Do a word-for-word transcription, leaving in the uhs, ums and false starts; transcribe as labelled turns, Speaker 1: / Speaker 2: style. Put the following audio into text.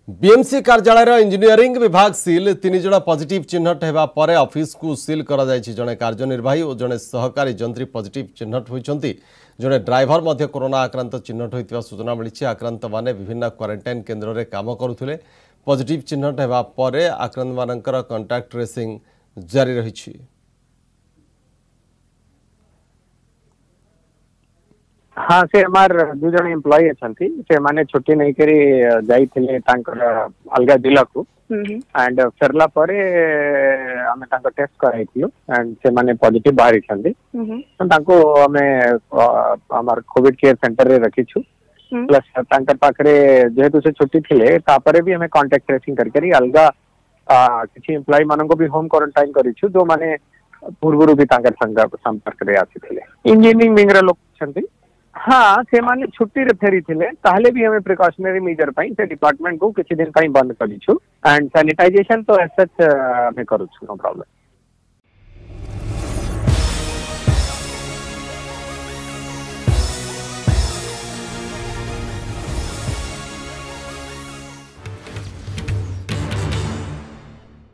Speaker 1: BMC कार्यालय engineering विभाग seal तीन जन पॉजिटिव चिन्हट होगा पर ऑफिस को सील कर जड़े कार्यनिर्वाही और जड़े सहकारी जंत्री पॉजिटिव चिन्हट होती जड़े ड्राइवर मध्य कोरोना आक्रांत चिन्हट होता सूचना मिली। आक्रांत माने विभिन्न क्वारंटाइन केन्द्र में काम करुले। पॉजिटिव चिन्हट होगा पर आक्रांत मानकर कांटेक्ट ट्रेसिंग जारी रही।
Speaker 2: हाँ से हमार दु जन एम्प्लॉय अच्छा से माने छुट्टी नहीं करी जाइए अलग जिला को एंड फेरला परे आम टेस्ट कराइलु एंड से माने पॉजिटिव बाहरी तांको हमें हमार कोविड केयर सेंटर रे रखीछु प्लस तांकर पाखरे जेहेतु से छुट्टी थिले तापरे भी हमें कांटेक्ट ट्रेसिंग करके अलग किसी एम्प्लॉय मानन को भी होम क्वारंटाइन करिछु जो माने पूर्वरु भी तांकर संपर्क रे आसी इंजीनियरिंग विंग रे लोक छंती। हाँ से माने छुट्टी रे फेरी थिले ताहले भी हमें प्रिकॉशनरी मेजर पाई से डिपार्टमेंट को किसी दिन पाई बंद करिछु एंड सैनिटाइजेशन तो एज सच हमें करूछु नो प्रॉब्लम।